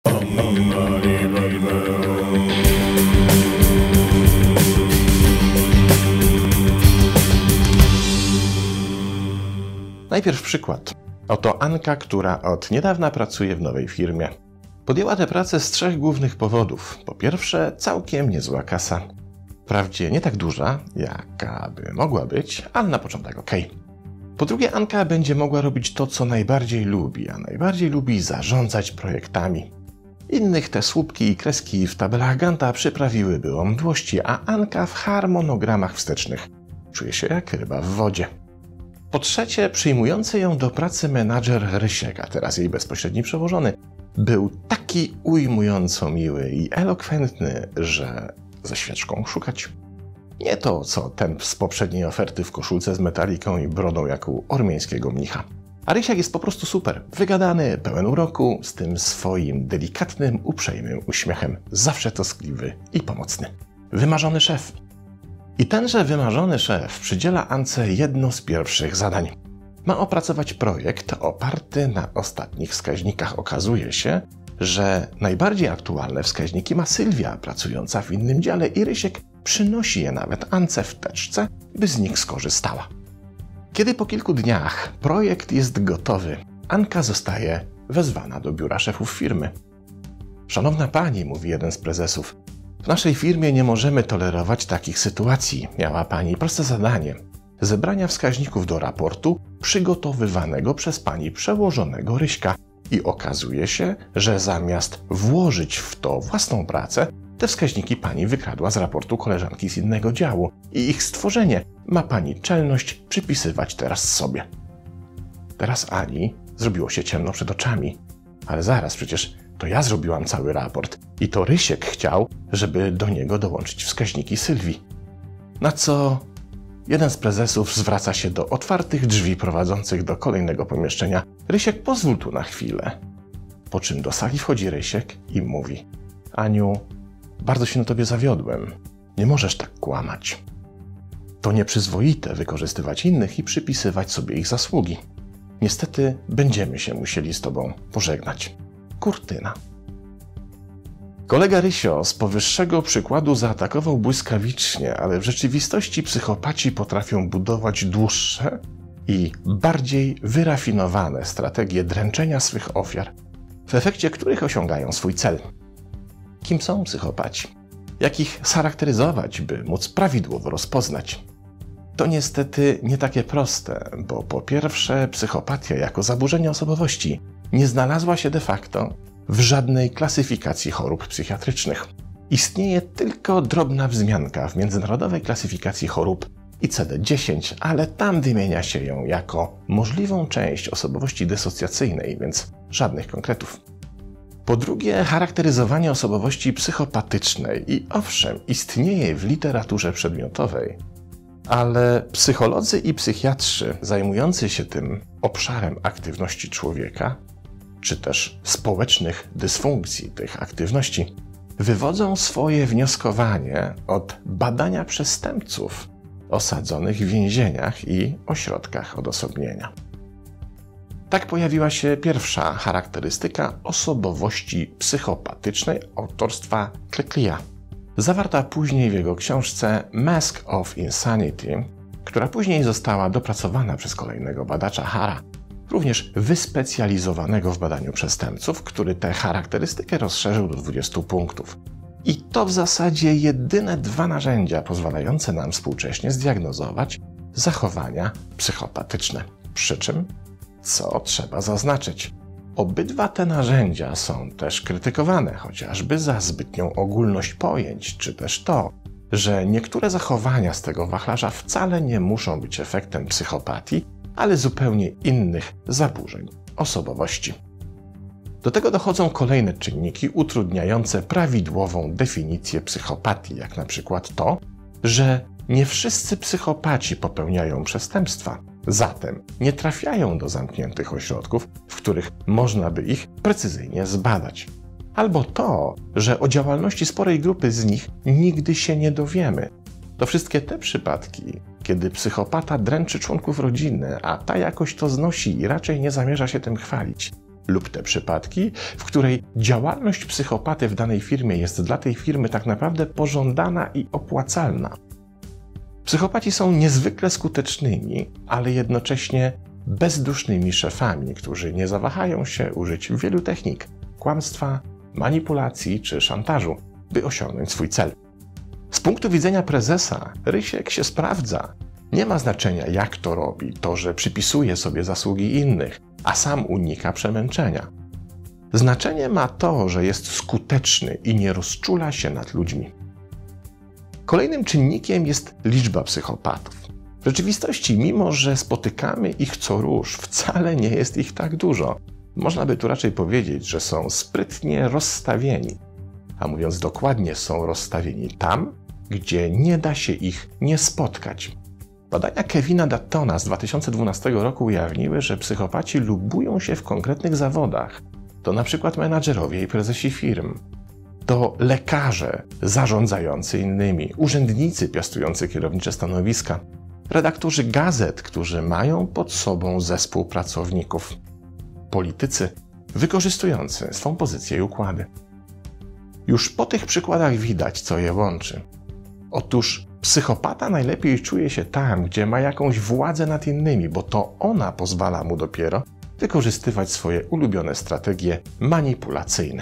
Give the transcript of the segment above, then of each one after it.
Najpierw przykład. Oto Anka, która od niedawna pracuje w nowej firmie. Podjęła tę pracę z 3 głównych powodów. Po pierwsze, całkiem niezła kasa. Wprawdzie nie tak duża, jaka by mogła być, ale na początek okej. Po drugie, Anka będzie mogła robić to, co najbardziej lubi, a najbardziej lubi zarządzać projektami. Innych te słupki i kreski w tabelach Ganta przyprawiłyby o mdłości, a Anka w harmonogramach wstecznych czuje się jak ryba w wodzie. Po trzecie, przyjmujący ją do pracy menadżer Rysiek, a teraz jej bezpośredni przełożony, był taki ujmująco miły i elokwentny, że ze świeczką szukać. Nie to, co ten z poprzedniej oferty w koszulce z metaliką i brodą jak u ormiańskiego mnicha. A Rysiak jest po prostu super, wygadany, pełen uroku, z tym swoim delikatnym, uprzejmym uśmiechem, zawsze troskliwy i pomocny. Wymarzony szef. I tenże wymarzony szef przydziela Ance jedno z pierwszych zadań. Ma opracować projekt oparty na ostatnich wskaźnikach. Okazuje się, że najbardziej aktualne wskaźniki ma Sylwia, pracująca w innym dziale, i Rysiek przynosi je nawet Ance w teczce, by z nich skorzystała. Kiedy po kilku dniach projekt jest gotowy, Anka zostaje wezwana do biura szefów firmy. Szanowna pani, mówi jeden z prezesów, w naszej firmie nie możemy tolerować takich sytuacji. Miała pani proste zadanie: zebrania wskaźników do raportu przygotowywanego przez pani przełożonego Ryśka. I okazuje się, że zamiast włożyć w to własną pracę, te wskaźniki pani wykradła z raportu koleżanki z innego działu i ich stworzenie ma pani czelność przypisywać teraz sobie. Teraz Ani zrobiło się ciemno przed oczami. Ale zaraz, przecież to ja zrobiłam cały raport i to Rysiek chciał, żeby do niego dołączyć wskaźniki Sylwii. Na co jeden z prezesów zwraca się do otwartych drzwi prowadzących do kolejnego pomieszczenia. Rysiek, pozwól tu na chwilę. Po czym do sali wchodzi Rysiek i mówi: Aniu, bardzo się na tobie zawiodłem. Nie możesz tak kłamać. To nieprzyzwoite wykorzystywać innych i przypisywać sobie ich zasługi. Niestety będziemy się musieli z tobą pożegnać. Kurtyna. Kolega Rysio z powyższego przykładu zaatakował błyskawicznie, ale w rzeczywistości psychopaci potrafią budować dłuższe i bardziej wyrafinowane strategie dręczenia swych ofiar, w efekcie których osiągają swój cel. Kim są psychopaci? Jak ich scharakteryzować, by móc prawidłowo rozpoznać? To niestety nie takie proste, bo po pierwsze psychopatia jako zaburzenie osobowości nie znalazła się de facto w żadnej klasyfikacji chorób psychiatrycznych. Istnieje tylko drobna wzmianka w Międzynarodowej Klasyfikacji Chorób ICD-10, ale tam wymienia się ją jako możliwą część osobowości dysocjacyjnej, więc żadnych konkretów. Po drugie, charakteryzowanie osobowości psychopatycznej i owszem, istnieje w literaturze przedmiotowej, ale psycholodzy i psychiatrzy zajmujący się tym obszarem aktywności człowieka, czy też społecznych dysfunkcji tych aktywności, wywodzą swoje wnioskowanie od badania przestępców osadzonych w więzieniach i ośrodkach odosobnienia. Tak pojawiła się pierwsza charakterystyka osobowości psychopatycznej autorstwa Cleclia, zawarta później w jego książce Mask of Insanity, która później została dopracowana przez kolejnego badacza Hara, również wyspecjalizowanego w badaniu przestępców, który tę charakterystykę rozszerzył do 20 punktów. I to w zasadzie jedyne 2 narzędzia pozwalające nam współcześnie zdiagnozować zachowania psychopatyczne. Przy czym, co trzeba zaznaczyć, obydwa te narzędzia są też krytykowane, chociażby za zbytnią ogólność pojęć, czy też to, że niektóre zachowania z tego wachlarza wcale nie muszą być efektem psychopatii, ale zupełnie innych zaburzeń osobowości. Do tego dochodzą kolejne czynniki utrudniające prawidłową definicję psychopatii, jak na przykład to, że nie wszyscy psychopaci popełniają przestępstwa, zatem nie trafiają do zamkniętych ośrodków, w których można by ich precyzyjnie zbadać. Albo to, że o działalności sporej grupy z nich nigdy się nie dowiemy. To wszystkie te przypadki, kiedy psychopata dręczy członków rodziny, a ta jakoś to znosi i raczej nie zamierza się tym chwalić, lub te przypadki, w której działalność psychopaty w danej firmie jest dla tej firmy tak naprawdę pożądana i opłacalna. Psychopaci są niezwykle skutecznymi, ale jednocześnie bezdusznymi szefami, którzy nie zawahają się użyć wielu technik kłamstwa, manipulacji czy szantażu, by osiągnąć swój cel. Z punktu widzenia prezesa Rysiek się sprawdza. Nie ma znaczenia, jak to robi, to, że przypisuje sobie zasługi innych, a sam unika przemęczenia. Znaczenie ma to, że jest skuteczny i nie rozczula się nad ludźmi. Kolejnym czynnikiem jest liczba psychopatów. W rzeczywistości, mimo że spotykamy ich co rusz, wcale nie jest ich tak dużo. Można by tu raczej powiedzieć, że są sprytnie rozstawieni. A mówiąc dokładnie, są rozstawieni tam, gdzie nie da się ich nie spotkać. Badania Kevina Duttona z 2012 roku ujawniły, że psychopaci lubują się w konkretnych zawodach. To na przykład menadżerowie i prezesi firm. To lekarze zarządzający innymi, urzędnicy piastujący kierownicze stanowiska, redaktorzy gazet, którzy mają pod sobą zespół pracowników, politycy wykorzystujący swą pozycję i układy. Już po tych przykładach widać, co je łączy. Otóż psychopata najlepiej czuje się tam, gdzie ma jakąś władzę nad innymi, bo to ona pozwala mu dopiero wykorzystywać swoje ulubione strategie manipulacyjne.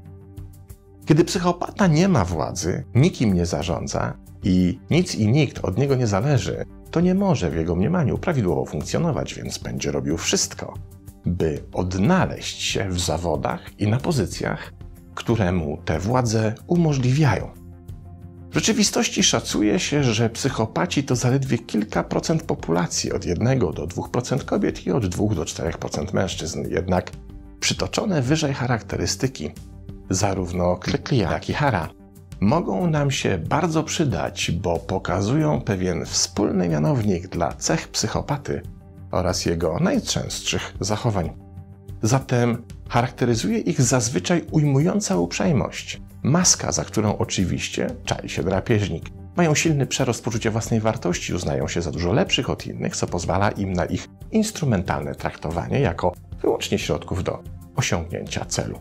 Kiedy psychopata nie ma władzy, nikim nie zarządza i nic i nikt od niego nie zależy, to nie może w jego mniemaniu prawidłowo funkcjonować, więc będzie robił wszystko, by odnaleźć się w zawodach i na pozycjach, które mu tę władzę umożliwiają. W rzeczywistości szacuje się, że psychopaci to zaledwie kilka procent populacji, od 1 do 2% kobiet i od 2 do 4% mężczyzn. Jednak przytoczone wyżej charakterystyki, zarówno Kliklia, jak i Hara, mogą nam się bardzo przydać, bo pokazują pewien wspólny mianownik dla cech psychopaty oraz jego najczęstszych zachowań. Zatem charakteryzuje ich zazwyczaj ujmująca uprzejmość, maska, za którą oczywiście czai się drapieżnik. Mają silny przerost poczucia własnej wartości, uznają się za dużo lepszych od innych, co pozwala im na ich instrumentalne traktowanie jako wyłącznie środków do osiągnięcia celu.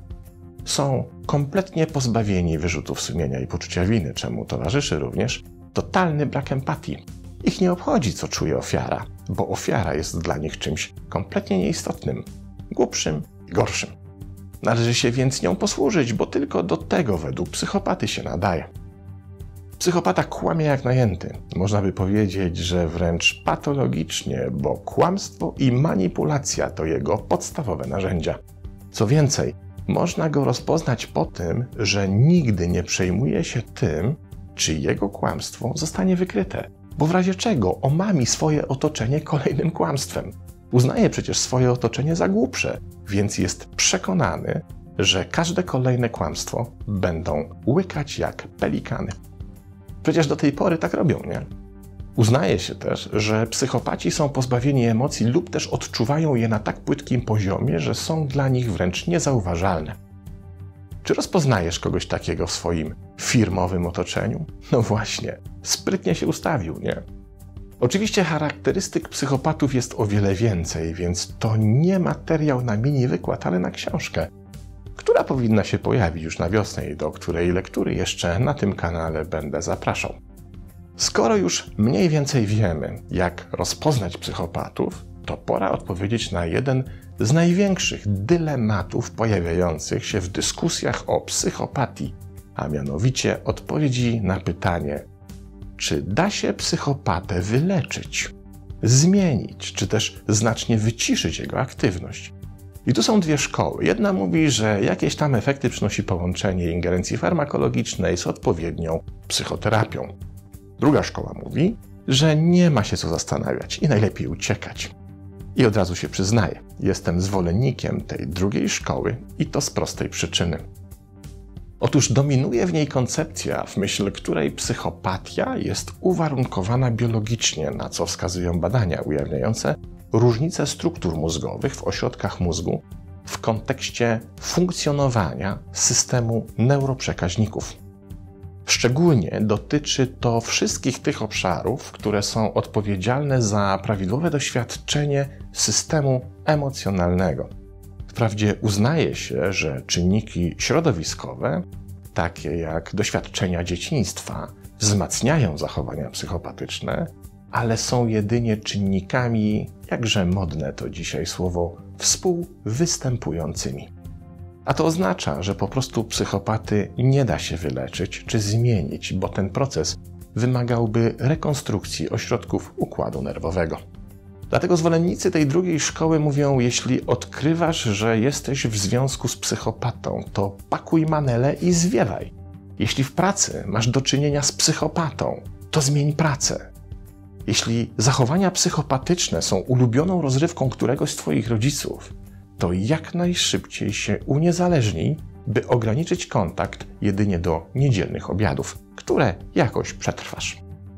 Są kompletnie pozbawieni wyrzutów sumienia i poczucia winy, czemu towarzyszy również totalny brak empatii. Ich nie obchodzi, co czuje ofiara, bo ofiara jest dla nich czymś kompletnie nieistotnym, głupszym i gorszym. Należy się więc nią posłużyć, bo tylko do tego według psychopaty się nadaje. Psychopata kłamie jak najęty. Można by powiedzieć, że wręcz patologicznie, bo kłamstwo i manipulacja to jego podstawowe narzędzia. Co więcej, można go rozpoznać po tym, że nigdy nie przejmuje się tym, czy jego kłamstwo zostanie wykryte, bo w razie czego omami swoje otoczenie kolejnym kłamstwem. Uznaje przecież swoje otoczenie za głupsze, więc jest przekonany, że każde kolejne kłamstwo będą łykać jak pelikany. Przecież do tej pory tak robią, nie? Uznaje się też, że psychopaci są pozbawieni emocji lub też odczuwają je na tak płytkim poziomie, że są dla nich wręcz niezauważalne. Czy rozpoznajesz kogoś takiego w swoim firmowym otoczeniu? No właśnie, sprytnie się ustawił, nie? Oczywiście charakterystyk psychopatów jest o wiele więcej, więc to nie materiał na mini wykład, ale na książkę, która powinna się pojawić już na wiosnę i do której lektury jeszcze na tym kanale będę zapraszał. Skoro już mniej więcej wiemy, jak rozpoznać psychopatów, to pora odpowiedzieć na jeden z największych dylematów pojawiających się w dyskusjach o psychopatii, a mianowicie odpowiedzi na pytanie, czy da się psychopatę wyleczyć, zmienić, czy też znacznie wyciszyć jego aktywność. I tu są dwie szkoły. Jedna mówi, że jakieś tam efekty przynosi połączenie ingerencji farmakologicznej z odpowiednią psychoterapią. Druga szkoła mówi, że nie ma się co zastanawiać i najlepiej uciekać. I od razu się przyznaję, jestem zwolennikiem tej drugiej szkoły i to z prostej przyczyny. Otóż dominuje w niej koncepcja, w myśl której psychopatia jest uwarunkowana biologicznie, na co wskazują badania ujawniające różnice struktur mózgowych w ośrodkach mózgu w kontekście funkcjonowania systemu neuroprzekaźników. Szczególnie dotyczy to wszystkich tych obszarów, które są odpowiedzialne za prawidłowe doświadczenie systemu emocjonalnego. Wprawdzie uznaje się, że czynniki środowiskowe, takie jak doświadczenia dzieciństwa, wzmacniają zachowania psychopatyczne, ale są jedynie czynnikami, jakże modne to dzisiaj słowo, współwystępującymi. A to oznacza, że po prostu psychopaty nie da się wyleczyć czy zmienić, bo ten proces wymagałby rekonstrukcji ośrodków układu nerwowego. Dlatego zwolennicy tej drugiej szkoły mówią, jeśli odkrywasz, że jesteś w związku z psychopatą, to pakuj manele i zwiewaj. Jeśli w pracy masz do czynienia z psychopatą, to zmień pracę. Jeśli zachowania psychopatyczne są ulubioną rozrywką któregoś z twoich rodziców, to jak najszybciej się uniezależnij, by ograniczyć kontakt jedynie do niedzielnych obiadów, które jakoś przetrwasz.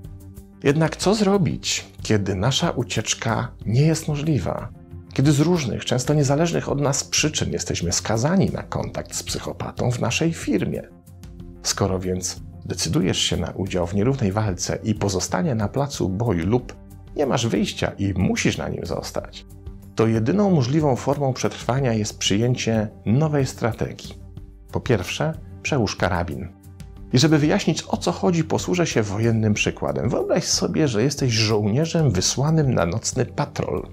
Jednak co zrobić, kiedy nasza ucieczka nie jest możliwa? Kiedy z różnych, często niezależnych od nas przyczyn jesteśmy skazani na kontakt z psychopatą w naszej firmie? Skoro więc decydujesz się na udział w nierównej walce i pozostanie na placu boju lub nie masz wyjścia i musisz na nim zostać, to jedyną możliwą formą przetrwania jest przyjęcie nowej strategii. Po pierwsze, przełóż karabin. I żeby wyjaśnić, o co chodzi, posłużę się wojennym przykładem. Wyobraź sobie, że jesteś żołnierzem wysłanym na nocny patrol.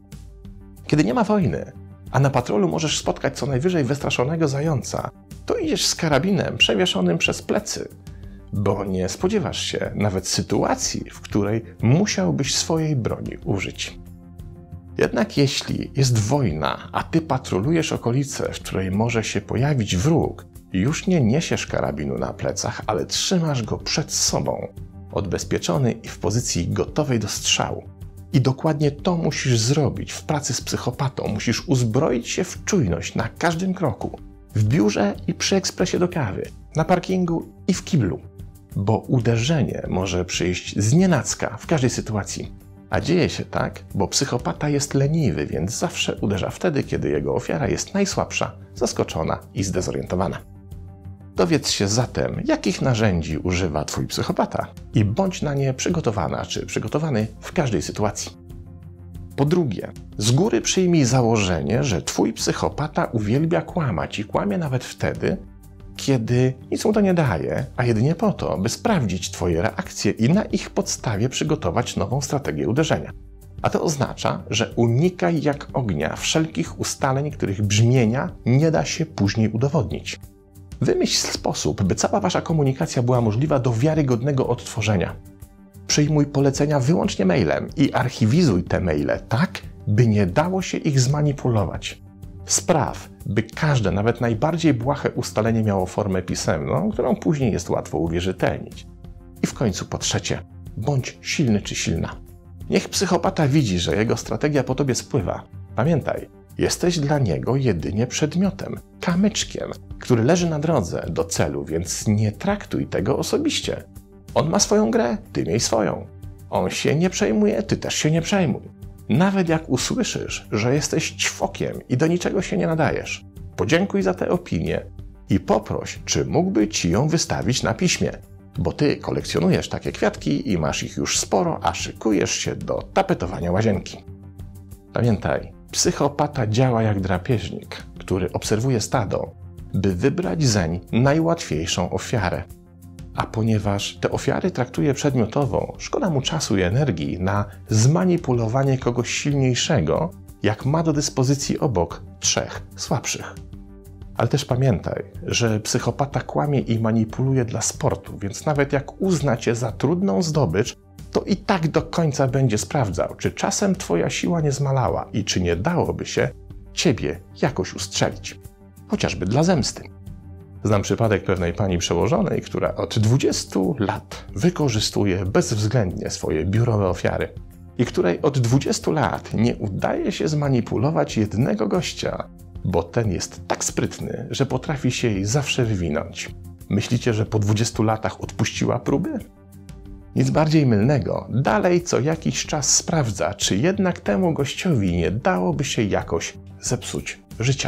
Kiedy nie ma wojny, a na patrolu możesz spotkać co najwyżej wystraszonego zająca, to idziesz z karabinem przewieszonym przez plecy, bo nie spodziewasz się nawet sytuacji, w której musiałbyś swojej broni użyć. Jednak jeśli jest wojna, a ty patrolujesz okolice, w której może się pojawić wróg, już nie niesiesz karabinu na plecach, ale trzymasz go przed sobą, odbezpieczony i w pozycji gotowej do strzału. I dokładnie to musisz zrobić w pracy z psychopatą. Musisz uzbroić się w czujność na każdym kroku. W biurze i przy ekspresie do kawy, na parkingu i w kiblu. Bo uderzenie może przyjść znienacka w każdej sytuacji. A dzieje się tak, bo psychopata jest leniwy, więc zawsze uderza wtedy, kiedy jego ofiara jest najsłabsza, zaskoczona i zdezorientowana. Dowiedz się zatem, jakich narzędzi używa twój psychopata i bądź na nie przygotowana czy przygotowany w każdej sytuacji. Po drugie, z góry przyjmij założenie, że twój psychopata uwielbia kłamać i kłamie nawet wtedy, kiedy nic mu to nie daje, a jedynie po to, by sprawdzić twoje reakcje i na ich podstawie przygotować nową strategię uderzenia. A to oznacza, że unikaj jak ognia wszelkich ustaleń, których brzmienia nie da się później udowodnić. Wymyśl sposób, by cała wasza komunikacja była możliwa do wiarygodnego odtworzenia. Przyjmuj polecenia wyłącznie mailem i archiwizuj te maile tak, by nie dało się ich zmanipulować. Spraw, by każde, nawet najbardziej błahe ustalenie miało formę pisemną, którą później jest łatwo uwierzytelnić. I w końcu po trzecie, bądź silny czy silna. Niech psychopata widzi, że jego strategia po tobie spływa. Pamiętaj, jesteś dla niego jedynie przedmiotem, kamyczkiem, który leży na drodze do celu, więc nie traktuj tego osobiście. On ma swoją grę, ty miej swoją. On się nie przejmuje, ty też się nie przejmuj. Nawet jak usłyszysz, że jesteś ćwokiem i do niczego się nie nadajesz, podziękuj za tę opinię i poproś, czy mógłby ci ją wystawić na piśmie, bo ty kolekcjonujesz takie kwiatki i masz ich już sporo, a szykujesz się do tapetowania łazienki. Pamiętaj, psychopata działa jak drapieżnik, który obserwuje stado, by wybrać zeń najłatwiejszą ofiarę. A ponieważ te ofiary traktuje przedmiotowo, szkoda mu czasu i energii na zmanipulowanie kogoś silniejszego, jak ma do dyspozycji obok 3 słabszych. Ale też pamiętaj, że psychopata kłamie i manipuluje dla sportu, więc nawet jak uzna cię za trudną zdobycz, to i tak do końca będzie sprawdzał, czy czasem twoja siła nie zmalała i czy nie dałoby się ciebie jakoś ustrzelić. Chociażby dla zemsty. Znam przypadek pewnej pani przełożonej, która od 20 lat wykorzystuje bezwzględnie swoje biurowe ofiary i której od 20 lat nie udaje się zmanipulować jednego gościa, bo ten jest tak sprytny, że potrafi się jej zawsze wywinąć. Myślicie, że po 20 latach odpuściła próby? Nic bardziej mylnego. Dalej co jakiś czas sprawdza, czy jednak temu gościowi nie dałoby się jakoś zepsuć życia.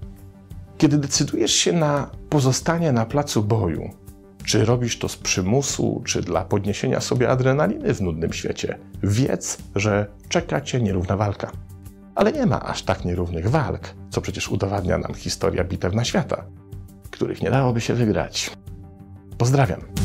Kiedy decydujesz się na pozostanie na placu boju, czy robisz to z przymusu, czy dla podniesienia sobie adrenaliny w nudnym świecie, wiedz, że czeka cię nierówna walka. ale nie ma aż tak nierównych walk, co przecież udowadnia nam historia bitew na świata, których nie dałoby się wygrać. Pozdrawiam.